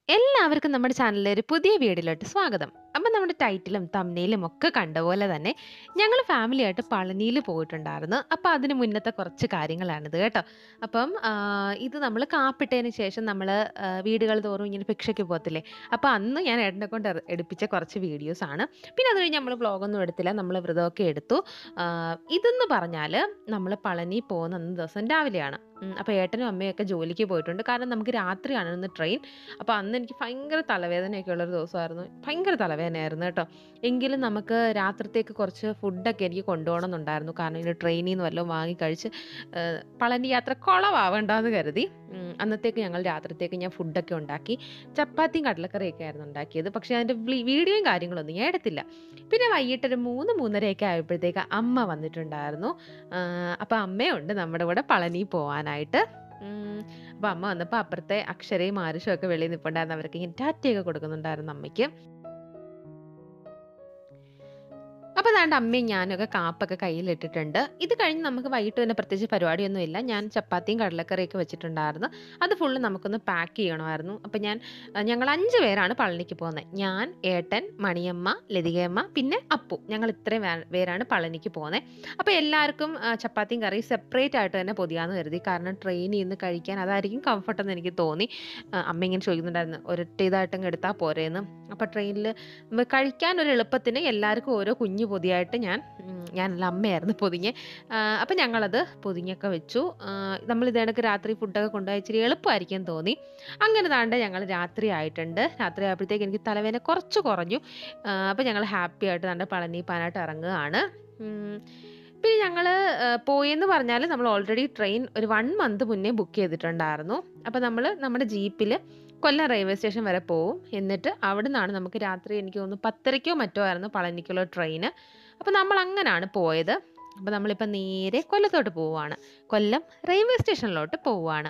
എല്ലാവർക്കും നമ്മുടെ ചാനലിലെ ഒരു പുതിയ വീഡിയോയിലോട്ട് സ്വാഗതം. അപ്പം നമ്മുടെ ടൈറ്റിലും തംബ്നെയിലും ഒക്കെ കണ്ട പോലെ തന്നെ ഞങ്ങൾ ഫാമിലിയായിട്ട് പളനിയിൽ പോയിട്ടുണ്ടായിരുന്നു. അപ്പോൾ അതിന് മുന്നത്തെ കുറച്ച് കാര്യങ്ങളാണിത് കേട്ടോ. അപ്പം ഇത് നമ്മൾ കാപ്പിട്ടതിന് ശേഷം നമ്മൾ വീടുകൾ തോറും ഇങ്ങനെ ഭിക്ഷയ്ക്ക് പോകത്തില്ലേ. അപ്പോൾ അന്ന് ഞാൻ ഏട്ടനെ കൊണ്ട് എടുപ്പിച്ച കുറച്ച് വീഡിയോസാണ്. പിന്നെ അത് കഴിഞ്ഞ് നമ്മൾ വ്ളോഗൊന്നും എടുത്തില്ല. നമ്മൾ വ്രതമൊക്കെ എടുത്തു. ഇതെന്ന് പറഞ്ഞാൽ നമ്മൾ പളനി പോകുന്ന അന്ന് ദിവസം രാവിലെയാണ്. അപ്പോൾ ഏട്ടനും അമ്മയൊക്കെ ജോലിക്ക് പോയിട്ടുണ്ട്. കാരണം നമുക്ക് രാത്രിയാണ് ഇന്ന് ട്രെയിൻ. അപ്പോൾ അന്ന് എനിക്ക് ഭയങ്കര തലവേദനയൊക്കെ ഉള്ളൊരു ദിവസമായിരുന്നു. ഭയങ്കര തലവേദനയായിരുന്നു കേട്ടോ. എങ്കിലും നമുക്ക് രാത്രിത്തേക്ക് കുറച്ച് ഫുഡൊക്കെ എനിക്ക് കൊണ്ടുപോകണം എന്നുണ്ടായിരുന്നു. കാരണം ഇങ്ങനെ ട്രെയിനിൽ നിന്ന് വല്ലതും വാങ്ങിക്കഴിച്ച് പളനി യാത്ര കുളമാവണ്ടെന്ന് കരുതി അന്നത്തേക്ക് ഞങ്ങൾ രാത്രിത്തേക്ക് ഞാൻ ഫുഡൊക്കെ ഉണ്ടാക്കി. ചപ്പാത്തിയും കടലക്കറിയൊക്കെ ആയിരുന്നു ഉണ്ടാക്കിയത്. പക്ഷേ അതിൻ്റെ വീഡിയോയും കാര്യങ്ങളൊന്നും ഞാൻ എടുത്തില്ല. പിന്നെ വൈകിട്ടൊരു 3-3:30 ആയപ്പോഴത്തേക്ക് അമ്മ വന്നിട്ടുണ്ടായിരുന്നു. അപ്പോൾ അമ്മയുണ്ട് നമ്മുടെ കൂടെ പളനി പോകാനായിട്ട്. അപ്പോൾ അമ്മ വന്നപ്പോൾ അപ്പുറത്തെ അക്ഷരയും ആരുഷും ഒക്കെ വെളിയിൽ നിൽപ്പുണ്ടായിരുന്നു. അവർക്ക് ഇങ്ങനെ ടാറ്റയൊക്കെ കൊടുക്കുന്നുണ്ടായിരുന്നു അമ്മയ്ക്ക്. അപ്പോൾ ദാണ്ട് അമ്മയും ഞാനൊക്കെ കാപ്പൊക്കെ കയ്യിലിട്ടിട്ടുണ്ട്. ഇത് കഴിഞ്ഞ് നമുക്ക് വൈകിട്ട് തന്നെ പ്രത്യേകിച്ച് പരിപാടിയൊന്നുമില്ല. ഞാൻ ചപ്പാത്തിയും കടലക്കറിയൊക്കെ വെച്ചിട്ടുണ്ടായിരുന്നു. അത് ഫുള്ള് നമുക്കൊന്ന് പാക്ക് ചെയ്യണമായിരുന്നു. അപ്പോൾ ഞങ്ങൾ 5 പേരാണ് പളനിക്ക് പോകുന്നത്. ഞാൻ, ഏട്ടൻ, മണിയമ്മ, ലതികയമ്മ, പിന്നെ അപ്പു. ഞങ്ങൾ ഇത്രയും പേരാണ് പളനിക്ക് പോകുന്നത്. അപ്പോൾ എല്ലാവർക്കും ചപ്പാത്തിയും കറിയും സെപ്പറേറ്റ് ആയിട്ട് തന്നെ പൊതിയാന്ന് കരുതി. കാരണം ട്രെയിനിൽ നിന്ന് കഴിക്കാൻ അതായിരിക്കും കംഫർട്ടെന്ന് എനിക്ക് തോന്നി. അമ്മ ഇങ്ങനെ ചോദിക്കുന്നുണ്ടായിരുന്നു ഒരൊറ്റ ഇതായിട്ടങ്ങ് എടുത്താൽ പോരേന്ന്. അപ്പോൾ ട്രെയിനിൽ കഴിക്കാൻ ഒരു എളുപ്പത്തിന് എല്ലാവർക്കും ഓരോ കുഞ്ഞു പൊതിയായിട്ട് ഞാനല്ല അമ്മയായിരുന്നു പൊതിഞ്ഞ്. അപ്പം ഞങ്ങളത് പൊതിഞ്ഞൊക്കെ വെച്ചു. നമ്മൾ ഇതേടക്ക് രാത്രി ഫുഡൊക്കെ കൊണ്ടുപോയി ഇച്ചിരി എളുപ്പമായിരിക്കും തോന്നി. അങ്ങനെ താണ്ട് ഞങ്ങൾ രാത്രി ആയിട്ടുണ്ട്. രാത്രി ആയപ്പോഴത്തേക്ക് എനിക്ക് തലവേദന കുറച്ച് കുറഞ്ഞു. അപ്പം ഞങ്ങൾ ഹാപ്പി ആയിട്ട് താണ്ട് പളനി പോകാനായിട്ട് ഇറങ്ങുകയാണ്. പിന്നെ ഞങ്ങൾ പോയെന്ന് പറഞ്ഞാൽ നമ്മൾ ഓൾറെഡി ട്രെയിൻ ഒരു 1 മന്ത് മുന്നേ ബുക്ക് ചെയ്തിട്ടുണ്ടായിരുന്നു. അപ്പോൾ നമ്മുടെ ജീപ്പിൽ കൊല്ലം റെയിൽവേ സ്റ്റേഷൻ വരെ പോവും. എന്നിട്ട് അവിടെ നിന്നാണ് നമുക്ക് രാത്രി എനിക്ക് തോന്നുന്നു 10:30 മറ്റോ ആയിരുന്നു പളനിക്കുള്ള ട്രെയിന്. അപ്പോൾ നമ്മൾ അങ്ങനെയാണ് പോയത്. അപ്പോൾ നമ്മളിപ്പോൾ നേരെ കൊല്ലത്തോട്ട് പോവുകയാണ്. കൊല്ലം റെയിൽവേ സ്റ്റേഷനിലോട്ട് പോവുകയാണ്.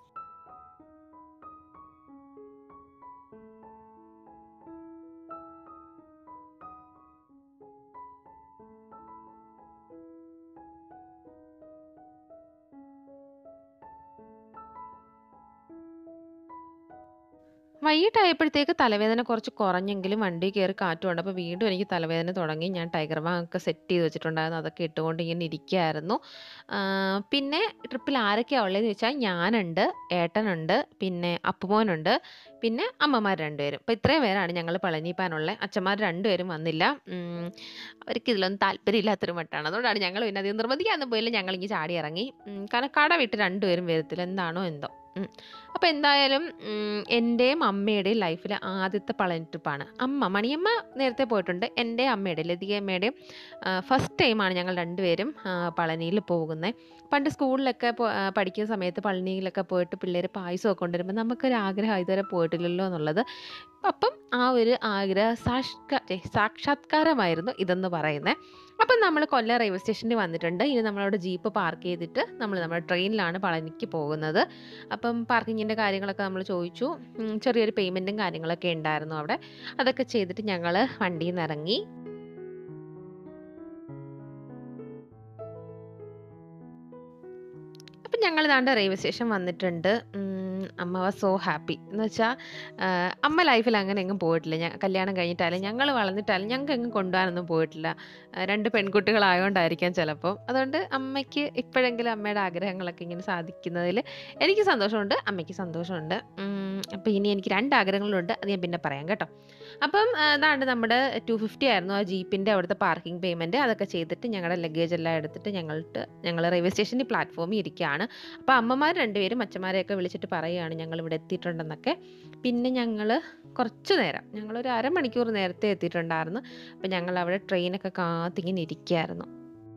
വൈകിട്ടായപ്പോഴത്തേക്ക് തലവേദന കുറച്ച് കുറഞ്ഞെങ്കിലും വണ്ടി കയറി കാറ്റ് കൊണ്ടപ്പോൾ വീണ്ടും എനിക്ക് തലവേദന തുടങ്ങി. ഞാൻ ടൈഗർ ബാമൊക്കെ സെറ്റ് ചെയ്ത് വെച്ചിട്ടുണ്ടായിരുന്നു. അതൊക്കെ ഇട്ടുകൊണ്ട് ഇങ്ങനെ ഇരിക്കുകയായിരുന്നു. പിന്നെ ട്രിപ്പിൽ ആരൊക്കെയാണ് ഉള്ളതെന്ന് ചോദിച്ചാൽ ഞാനുണ്ട്, ഏട്ടനുണ്ട്, പിന്നെ അപ്പുമോനുണ്ട്, പിന്നെ അമ്മമാർ 2 പേരും. അപ്പോൾ ഇത്രയും പേരാണ് ഞങ്ങൾ പളനി പോകാനുള്ളത്. അച്ഛന്മാർ 2 പേരും വന്നില്ല. അവർക്ക് ഇതിലൊന്നും താല്പര്യമില്ലാത്തൊരു മട്ടാണ്. അതുകൊണ്ടാണ് ഞങ്ങൾ പിന്നെ അധികം നിർബന്ധിക്കാനൊന്നും പോയില്ല. ഞങ്ങളിങ്ങനെ ചാടി ഇറങ്ങി. കാരണം കട വിട്ട് 2 പേരും വരത്തില്ല. എന്താണോ എന്തോ. അപ്പോൾ എന്തായാലും എൻ്റെയും അമ്മയുടെയും ലൈഫിൽ ആദ്യത്തെ പളനി ട്രിപ്പാണ്. മണിയമ്മ നേരത്തെ പോയിട്ടുണ്ട്. എൻ്റെ അമ്മയുടെയും ലതികയമ്മയുടെയും ഫസ്റ്റ് ടൈമാണ് ഞങ്ങൾ 2 പേരും പളനിയിൽ പോകുന്നത്. പണ്ട് സ്കൂളിലൊക്കെ പഠിക്കുന്ന സമയത്ത് പളനിയിലൊക്കെ പോയിട്ട് പിള്ളേർ പായസമൊക്കെ കൊണ്ടുവരുമ്പോൾ നമുക്കൊരാഗ്രഹം ഇതുവരെ പോയിട്ടില്ലല്ലോ എന്നുള്ളത്. അപ്പം ആ ഒരു ആഗ്രഹ സാക്ഷാത്കാരമായിരുന്നു ഇതെന്ന് പറയുന്നത്. അപ്പം നമ്മൾ കൊല്ലം റെയിൽവേ സ്റ്റേഷനിൽ വന്നിട്ടുണ്ട്. ഇനി നമ്മളവിടെ ജീപ്പ് പാർക്ക് ചെയ്തിട്ട് നമ്മുടെ ട്രെയിനിലാണ് പളനിക്ക് പോകുന്നത്. അപ്പം പാർക്കിങ്ങിൻ്റെ കാര്യങ്ങളൊക്കെ നമ്മൾ ചോദിച്ചു. ചെറിയൊരു പേയ്മെൻറ്റും കാര്യങ്ങളൊക്കെ ഉണ്ടായിരുന്നു അവിടെ. അതൊക്കെ ചെയ്തിട്ട് ഞങ്ങൾ വണ്ടിയിൽ നിന്ന് ഇറങ്ങി. അപ്പം ഞങ്ങൾ ദാണ്ട് റെയിൽവേ സ്റ്റേഷൻ വന്നിട്ടുണ്ട്. അമ്മ വാസ് സോ ഹാപ്പി. എന്ന് വെച്ചാൽ അമ്മ ലൈഫിൽ അങ്ങനെ എങ്ങും പോയിട്ടില്ല. കല്യാണം കഴിഞ്ഞിട്ടായാലും ഞങ്ങൾ വളർന്നിട്ടായാലും ഞങ്ങൾക്ക് എങ്ങും കൊണ്ടുപോകാനൊന്നും പോയിട്ടില്ല. 2 പെൺകുട്ടികളായതുകൊണ്ടായിരിക്കാം ചിലപ്പോൾ. അതുകൊണ്ട് അമ്മയ്ക്ക് ഇപ്പോഴെങ്കിലും അമ്മയുടെ ആഗ്രഹങ്ങളൊക്കെ ഇങ്ങനെ സാധിക്കുന്നതിൽ എനിക്ക് സന്തോഷമുണ്ട്, അമ്മയ്ക്ക് സന്തോഷമുണ്ട്. അപ്പോൾ ഇനി എനിക്ക് 2 ആഗ്രഹങ്ങളുണ്ട്. അത് ഞാൻ പിന്നെ പറയാം കേട്ടോ. അപ്പം അതാണ്ട് നമ്മുടെ 250 ആയിരുന്നു ആ ജീപ്പിൻ്റെ അവിടുത്തെ പാർക്കിംഗ് പേയ്മെൻറ്റ്. അതൊക്കെ ചെയ്തിട്ട് ഞങ്ങളുടെ ലഗേജ് എല്ലാം എടുത്തിട്ട് ഞങ്ങൾ റെയിൽവേ സ്റ്റേഷൻ്റെ പ്ലാറ്റ്ഫോമിൽ ഇരിക്കുകയാണ്. അപ്പോൾ അമ്മമാർ 2 പേരും അച്ഛന്മാരെയൊക്കെ വിളിച്ചിട്ട് പറയുകയാണ് ഞങ്ങൾ ഇവിടെ എത്തിയിട്ടുണ്ടെന്നൊക്കെ. പിന്നെ കുറച്ച് നേരം ഞങ്ങളൊരു അരമണിക്കൂർ നേരത്തെ എത്തിയിട്ടുണ്ടായിരുന്നു. അപ്പോൾ ഞങ്ങൾ അവിടെ ട്രെയിനൊക്കെ കാത്തിങ്ങനെ ഇരിക്കുകയായിരുന്നു.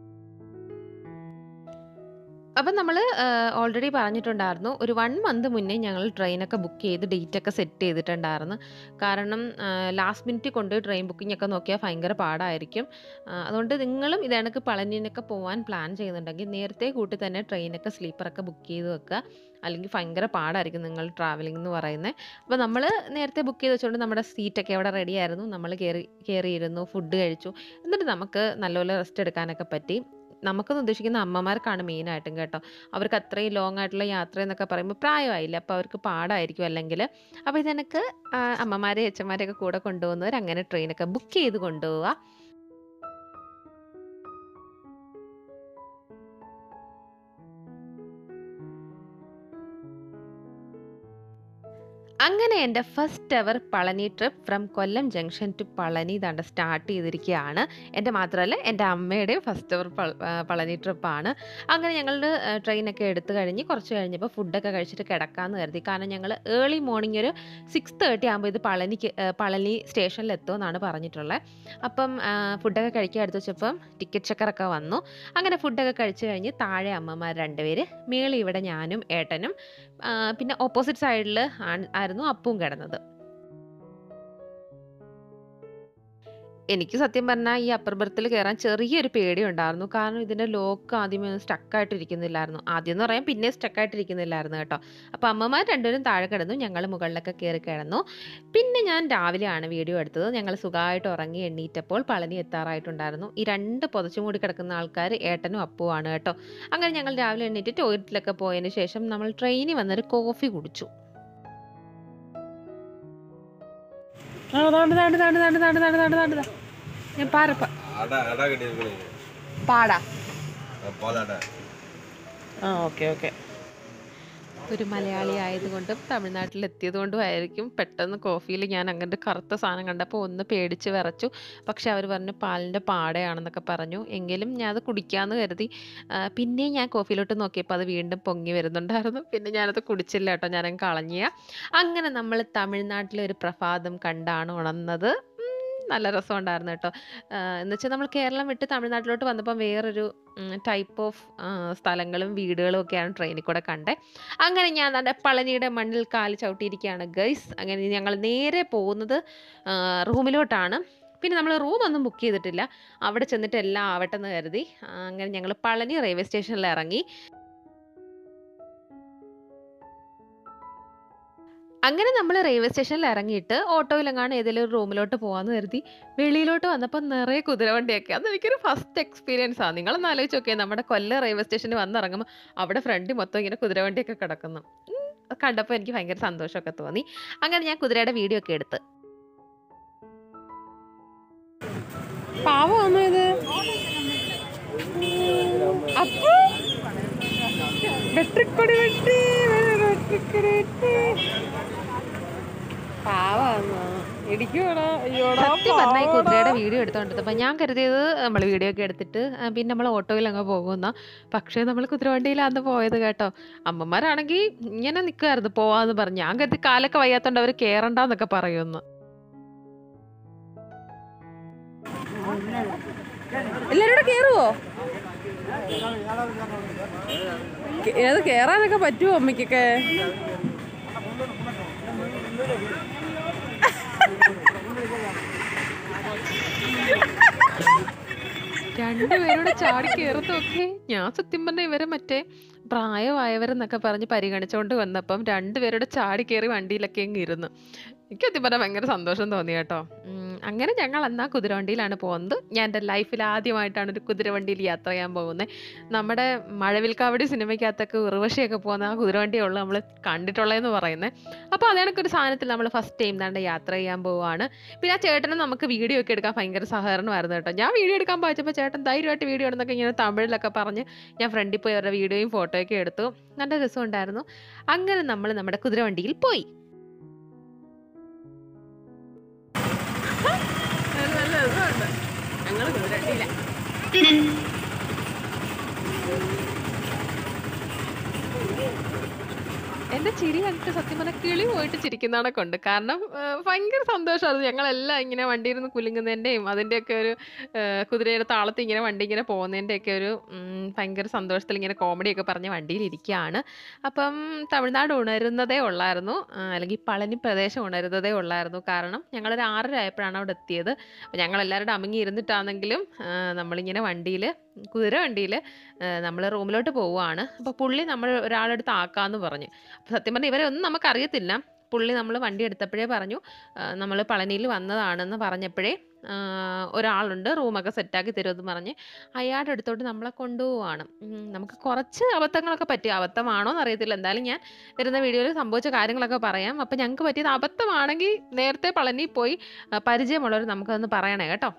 അപ്പം നമ്മൾ ഓൾറെഡി പറഞ്ഞിട്ടുണ്ടായിരുന്നു. ഒരു 1 മന്ത് മുന്നേ ഞങ്ങൾ ട്രെയിനൊക്കെ ബുക്ക് ചെയ്ത് ഡേറ്റൊക്കെ സെറ്റ് ചെയ്തിട്ടുണ്ടായിരുന്നു. കാരണം ലാസ്റ്റ് മിനിറ്റ് കൊണ്ടുപോയി ട്രെയിൻ ബുക്കിംഗൊക്കെ നോക്കിയാൽ ഭയങ്കര പാടായിരിക്കും. അതുകൊണ്ട് നിങ്ങളും ഇതേകണക്ക് പളനിയിലൊക്കെ പോകാൻ പ്ലാൻ ചെയ്യുന്നുണ്ടെങ്കിൽ നേരത്തെ കൂട്ടി തന്നെ ട്രെയിനൊക്കെ സ്ലീപ്പറൊക്കെ ബുക്ക് ചെയ്ത് വെക്കുക. അല്ലെങ്കിൽ ഭയങ്കര പാടായിരിക്കും നിങ്ങൾ ട്രാവലിംഗ് എന്ന് പറയുന്നത്. അപ്പോൾ നമ്മൾ നേരത്തെ ബുക്ക് ചെയ്ത് വെച്ചുകൊണ്ട് നമ്മുടെ സീറ്റൊക്കെ അവിടെ റെഡിയായിരുന്നു. നമ്മൾ കയറിയിരുന്നു, ഫുഡ് കഴിച്ചു. എന്നിട്ട് നമുക്ക് നല്ലപോലെ റെസ്റ്റ് എടുക്കാനൊക്കെ പറ്റി. നമുക്കൊന്ന് ഉദ്ദേശിക്കുന്ന അമ്മമാർക്കാണ് മെയിനായിട്ടും കേട്ടോ. അവർക്ക് അത്രയും ലോങ് ആയിട്ടുള്ള യാത്ര എന്നൊക്കെ പറയുമ്പോൾ പ്രായമായില്ല, അപ്പോൾ അവർക്ക് പാടായിരിക്കും അല്ലെങ്കിൽ. അപ്പോൾ ഇതെനിക്ക് അമ്മമാരെയും അച്ഛന്മാരെയൊക്കെ കൂടെ കൊണ്ടുപോകുന്നവർ അങ്ങനെ ട്രെയിനൊക്കെ ബുക്ക് ചെയ്ത് കൊണ്ടുപോവുക. അങ്ങനെ എൻ്റെ first ever Palani trip from Kollam junction to Palani ദാണ്ട സ്റ്റാർട്ട് ചെയ്തിരിക്കുകയാണ്. എൻ്റെ മാത്രമല്ല, എൻ്റെ അമ്മയുടെയും ഫസ്റ്റ് എവർ പളനി ട്രിപ്പാണ്. അങ്ങനെ ഞങ്ങൾ ട്രെയിനൊക്കെ എടുത്തു കഴിഞ്ഞ് കുറച്ച് കഴിഞ്ഞപ്പോൾ ഫുഡൊക്കെ കഴിച്ചിട്ട് കിടക്കാമെന്ന് കരുതി. കാരണം ഞങ്ങൾ ഏർലി മോർണിംഗ് ഒരു 6:30 ആകുമ്പോൾ ഇത് പളനി സ്റ്റേഷനിൽ എത്തുമെന്നാണ് പറഞ്ഞിട്ടുള്ളത്. അപ്പം ഫുഡൊക്കെ കഴിക്കാൻ എടുത്ത് വെച്ചപ്പം ടിക്കറ്റ് ചെക്കറൊക്കെ വന്നു. അങ്ങനെ ഫുഡൊക്കെ കഴിച്ച് കഴിഞ്ഞ് താഴെ അമ്മമാർ 2 പേര്, മേളിൽ ഇവിടെ ഞാനും ഏട്ടനും, പിന്നെ ഓപ്പോസിറ്റ് സൈഡിൽ ആയിരുന്നു അപ്പവും കിടന്നത്. എനിക്ക് സത്യം പറഞ്ഞാൽ ഈ അപ്പർ ബർത്തിൽ കയറാൻ ചെറിയൊരു പേടിയുണ്ടായിരുന്നു. കാരണം ഇതിൻ്റെ ലോക്ക് ആദ്യമേ ഒന്നും സ്റ്റക്കായിട്ടിരിക്കുന്നില്ലായിരുന്നു. ആദ്യം എന്ന് പറയാൻ പിന്നെ സ്റ്റക്കായിട്ടിരിക്കുന്നില്ലായിരുന്നു കേട്ടോ. അപ്പോൾ അമ്മമാർ 2 പേരും താഴെ കിടന്നു, ഞങ്ങൾ മുകളിലൊക്കെ കയറി കിടന്നു. പിന്നെ ഞാൻ രാവിലെയാണ് വീഡിയോ എടുത്തത്. ഞങ്ങൾ സുഖമായിട്ട് ഉറങ്ങി എണ്ണീറ്റപ്പോൾ പളനി എത്താറായിട്ടുണ്ടായിരുന്നു. ഈ 2 പുതച്ചു മൂടി കിടക്കുന്ന ആൾക്കാർ ഏട്ടനും അപ്പുവാണ് കേട്ടോ. അങ്ങനെ ഞങ്ങൾ രാവിലെ എണ്ണീറ്റ് ടോയ്ലറ്റിലൊക്കെ പോയതിന് ശേഷം നമ്മൾ ട്രെയിനിൽ വന്നൊരു കോഫി കുടിച്ചു. പാടാ. Okay okay. ഒരു മലയാളി ആയതുകൊണ്ടും തമിഴ്നാട്ടിലെത്തിയത് കൊണ്ടും ആയിരിക്കും പെട്ടെന്ന് കോഫിയിൽ ഞാൻ അങ്ങനത്തെ കറുത്ത സാധനം കണ്ടപ്പോൾ ഒന്ന് പേടിച്ച് വിറച്ചു. പക്ഷെ അവർ പറഞ്ഞു പാലിൻ്റെ പാടയാണെന്നൊക്കെ പറഞ്ഞു. എങ്കിലും ഞാൻ അത് കുടിക്കാമെന്ന് കരുതി. പിന്നെയും ഞാൻ കോഫിയിലോട്ട് നോക്കിയപ്പോൾ അത് വീണ്ടും പൊങ്ങി വരുന്നുണ്ടായിരുന്നു. പിന്നെ ഞാനത് കുടിച്ചില്ല കേട്ടോ, ഞാനങ്ങ് കളഞ്ഞ. അങ്ങനെ നമ്മൾ തമിഴ്നാട്ടിലെ ഒരു പ്രഭാതം കണ്ടാണ് ഉണർന്നത്. നല്ല രസമുണ്ടായിരുന്നു കേട്ടോ. എന്നുവെച്ചാൽ നമ്മൾ കേരളം വിട്ട് തമിഴ്നാട്ടിലോട്ട് വന്നപ്പം വേറൊരു ടൈപ്പ് ഓഫ് സ്ഥലങ്ങളും വീടുകളും ഒക്കെയാണ് ട്രെയിനിൽ കൂടെ കണ്ടത്. അങ്ങനെ ഞാൻ നമ്മുടെ പളനിയുടെ മണ്ണിൽ കാല് ചവിട്ടിയിരിക്കുകയാണ് ഗൈസ്. അങ്ങനെ ഞങ്ങൾ നേരെ പോകുന്നത് റൂമിലോട്ടാണ്. പിന്നെ നമ്മൾ റൂമൊന്നും ബുക്ക് ചെയ്തിട്ടില്ല, അവിടെ ചെന്നിട്ട് എല്ലാം ആവട്ടെ എന്ന് കരുതി. അങ്ങനെ ഞങ്ങൾ പളനി റെയിൽവേ സ്റ്റേഷനിൽ ഇറങ്ങി. അങ്ങനെ നമ്മൾ റെയിൽവേ സ്റ്റേഷനിൽ ഇറങ്ങിയിട്ട് ഓട്ടോയിലെങ്ങാനും ഏതെങ്കിലും ഒരു റൂമിലോട്ട് പോകാമെന്ന് കരുതി വെളിയിലോട്ട് വന്നപ്പോൾ നിറയെ കുതിരവണ്ടിയൊക്കെ. അത് എനിക്കൊരു ഫസ്റ്റ് എക്സ്പീരിയൻസ് ആണ്. നിങ്ങളൊന്ന് ആലോചിച്ച് നോക്കിയാൽ നമ്മുടെ കൊല്ലം റെയിൽവേ സ്റ്റേഷനിൽ വന്നിറങ്ങുമ്പോൾ അവിടെ ഫ്രണ്ടിൽ മൊത്തം ഇങ്ങനെ കുതിരവണ്ടിയൊക്കെ കിടക്കുന്നു. കണ്ടപ്പോൾ എനിക്ക് ഭയങ്കര സന്തോഷമൊക്കെ തോന്നി. അങ്ങനെ ഞാൻ കുതിരയുടെ വീഡിയോ ഒക്കെ എടുത്ത്. പാവമാണോ ഇത്? അപ്പൊ വെട്ടിക്കൊടി വെട്ടി സത്യം പറഞ്ഞാൽ ഈ കുതിരയുടെ വീഡിയോ എടുത്തോണ്ടിരുന്നപ്പോൾ ഞാൻ കരുതിയത് നമ്മൾ വീഡിയോ ഒക്കെ എടുത്തിട്ട് പിന്നെ നമ്മൾ ഓട്ടോയിൽ അങ്ങ് പോകുന്ന. പക്ഷേ നമ്മൾ കുതിരവണ്ടിയിലാന്ന് പോയത് കേട്ടോ. അമ്മമാരാണെങ്കിൽ ഇങ്ങനെ നിൽക്കുമായിരുന്നു പോവാന്ന് പറഞ്ഞു. ഞാൻ കരുതി കാലൊക്കെ വയ്യാത്തോണ്ട് അവർ കയറണ്ടെന്നൊക്കെ പറയുന്നു. എല്ലാരും കൂടെ കേറുവോ? ഏത് കേറാനൊക്കെ പറ്റുമോ അമ്മയ്ക്കൊക്കെ? രണ്ടുപേരുടെ ചാടി കയറത്തൊക്കെ ഞാൻ സത്യം പറഞ്ഞ ഇവരെ മറ്റേ പ്രായമായവരെന്നൊക്കെ പറഞ്ഞ് പരിഗണിച്ചുകൊണ്ട് വന്നപ്പം 2 പേരുടെ ചാടി കയറി വണ്ടിയിലൊക്കെ അങ്ങ് ഇരുന്നു. എനിക്ക് സത്യം പറഞ്ഞാൽ ഭയങ്കര സന്തോഷം തോന്നി കേട്ടോ. അങ്ങനെ ഞങ്ങൾ എന്നാ കുതിരവണ്ടിയിലാണ് പോകുന്നത്. ഞാൻ എൻ്റെ ലൈഫിൽ ആദ്യമായിട്ടാണ് ഒരു കുതിരവണ്ടിയിൽ യാത്ര ചെയ്യാൻ പോകുന്നത്. നമ്മുടെ മഴവിൽക്കാവടി സിനിമയ്ക്കകത്തൊക്കെ ഉർവശിയൊക്കെ പോകുന്ന ആ കുതിരവണ്ടിയുള്ളൂ നമ്മൾ കണ്ടിട്ടുള്ളതെന്ന് പറയുന്നത്. അപ്പോൾ അതേണക്കൊരു സാധനത്തിൽ നമ്മൾ ഫസ്റ്റ് ടൈം താണ്ട് യാത്ര ചെയ്യാൻ പോവുകയാണ്. പിന്നെ ആ ചേട്ടനും നമുക്ക് വീഡിയോ ഒക്കെ എടുക്കാൻ ഭയങ്കര സഹകരണമായിരുന്നു കേട്ടോ. ഞാൻ വീഡിയോ എടുക്കാൻ പോയപ്പോൾ ചേട്ടൻ ധൈര്യമായിട്ട് വീഡിയോ എടുന്നൊക്കെ ഇങ്ങനെ തമിഴിലൊക്കെ പറഞ്ഞ് ഞാൻ ഫ്രണ്ടിൽ പോയി അവരുടെ വീഡിയോയും ഫോട്ടോയൊക്കെ എടുത്തു. നല്ല രസമുണ്ടായിരുന്നു. അങ്ങനെ നമ്മൾ നമ്മുടെ കുതിരവണ്ടിയിൽ പോയി. ഞങ്ങൾ കുതിരവണ്ടിയില്ല. എൻ്റെ ചിരി കണ്ടിട്ട് സത്യം പറഞ്ഞാൽ കിളി പോയിട്ട് ചിരിക്കുന്നതാണ് കൊണ്ട്. കാരണം ഭയങ്കര സന്തോഷമായിരുന്നു. ഞങ്ങളെല്ലാം ഇങ്ങനെ വണ്ടിയിൽ നിന്ന് കുലുങ്ങുന്നതിൻ്റെയും അതിൻ്റെയൊക്കെ ഒരു കുതിരയുടെ താളത്തിൽ ഇങ്ങനെ വണ്ടി ഇങ്ങനെ പോകുന്നതിൻ്റെയൊക്കെ ഒരു ഭയങ്കര സന്തോഷത്തിൽ ഇങ്ങനെ കോമഡിയൊക്കെ പറഞ്ഞ് വണ്ടിയിലിരിക്കുകയാണ്. അപ്പം തമിഴ്നാട് ഉണരുന്നതേ ഉള്ളായിരുന്നു, അല്ലെങ്കിൽ പളനി പ്രദേശം ഉണരുന്നതേ ഉള്ളായിരുന്നു. കാരണം ഞങ്ങളൊരു 6:30 ആയപ്പോഴാണ് അവിടെ എത്തിയത്. അപ്പോൾ ഞങ്ങളെല്ലാവരുടെ അമങ്ങി ഇരുന്നിട്ടാണെങ്കിലും നമ്മളിങ്ങനെ കുതിരവണ്ടിയിൽ നമ്മൾ റൂമിലോട്ട് പോവുകയാണ്. അപ്പോൾ പുള്ളി നമ്മൾ ഒരാളെടുത്ത് ആക്കാമെന്ന് പറഞ്ഞു. അപ്പോൾ സത്യം പറഞ്ഞാൽ ഇവരെ ഒന്നും നമുക്കറിയത്തില്ല. പുള്ളി നമ്മൾ വണ്ടി എടുത്തപ്പോഴേ പറഞ്ഞു നമ്മൾ പളനിയിൽ വന്നതാണെന്ന് പറഞ്ഞപ്പോഴേ ഒരാളുണ്ട് റൂമൊക്കെ സെറ്റാക്കി തരുമെന്ന് പറഞ്ഞ് അയാളുടെ അടുത്തോട്ട് നമ്മളെ കൊണ്ടുപോവാണ്. നമുക്ക് കുറച്ച് അബദ്ധങ്ങളൊക്കെ പറ്റി. അബദ്ധമാണോ എന്നറിയത്തില്ല. എന്തായാലും ഞാൻ വരുന്ന വീഡിയോയിൽ സംഭവിച്ച കാര്യങ്ങളൊക്കെ പറയാം. അപ്പം ഞങ്ങൾക്ക് പറ്റിയത് അബദ്ധമാണെങ്കിൽ നേരത്തെ പളനി പോയി പരിചയമുള്ളവർ നമുക്കതൊന്ന് പറയണേ കേട്ടോ.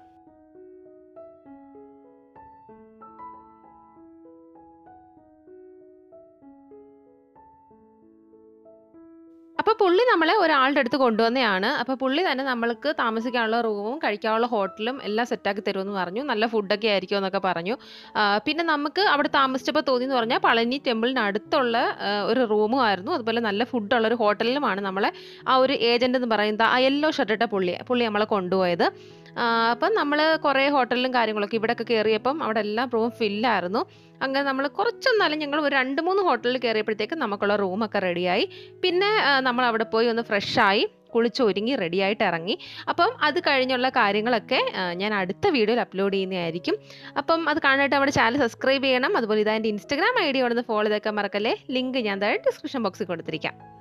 അപ്പോൾ പുള്ളി നമ്മളെ ഒരാളുടെ അടുത്ത് കൊണ്ടുവന്നതാണ്. അപ്പോൾ പുള്ളി തന്നെ നമ്മൾക്ക് താമസിക്കാനുള്ള റൂമും കഴിക്കാനുള്ള ഹോട്ടലും എല്ലാം സെറ്റാക്കി തരുമെന്ന് പറഞ്ഞു. നല്ല ഫുഡൊക്കെ ആയിരിക്കും എന്നൊക്കെ പറഞ്ഞു. പിന്നെ നമുക്ക് അവിടെ താമസിച്ചപ്പോൾ തോന്നിയെന്ന് പറഞ്ഞാൽ പളനി ടെമ്പിളിന് അടുത്തുള്ള ഒരു റൂമും ആയിരുന്നു. അതുപോലെ നല്ല ഫുഡുള്ള ഒരു ഹോട്ടലിലുമാണ് നമ്മളെ ആ ഒരു ഏജന്റ് എന്ന് പറയുന്നത് ആ യെല്ലോ ഷർട്ടിട്ട പുള്ളി നമ്മളെ കൊണ്ടുപോയത്. അപ്പം നമ്മൾ കുറേ ഹോട്ടലിലും കാര്യങ്ങളൊക്കെ ഇവിടെയൊക്കെ കയറിയപ്പം അവിടെ എല്ലാം റൂം ഫില്ലായിരുന്നു. അങ്ങനെ നമ്മൾ കുറച്ചൊന്നാലും ഞങ്ങൾ ഒരു 2-3 ഹോട്ടലിൽ കയറിയപ്പോഴത്തേക്ക് നമുക്കുള്ള റൂമൊക്കെ റെഡിയായി. പിന്നെ നമ്മൾ അവിടെ പോയി ഒന്ന് ഫ്രഷായി കുളിച്ചൊരുങ്ങി റെഡിയായിട്ട് ഇറങ്ങി. അപ്പം അത് കഴിഞ്ഞുള്ള കാര്യങ്ങളൊക്കെ ഞാൻ അടുത്ത വീഡിയോയിൽ അപ്ലോഡ് ചെയ്യുന്നതായിരിക്കും. അപ്പം അത് കാണാനായിട്ട് നമ്മുടെ ചാനൽ സബ്സ്ക്രൈബ് ചെയ്യണം. അതുപോലെ ഇതെൻ്റെ ഇൻസ്റ്റാഗ്രാം ID അവിടെ നിന്ന് ഫോളോ ചെയ്തേക്കാൻ മറക്കല്ലേ. ലിങ്ക് ഞാൻ താഴെ ഡിസ്ക്രിപ്ഷൻ ബോക്സിൽ കൊടുത്തിരിക്കാം.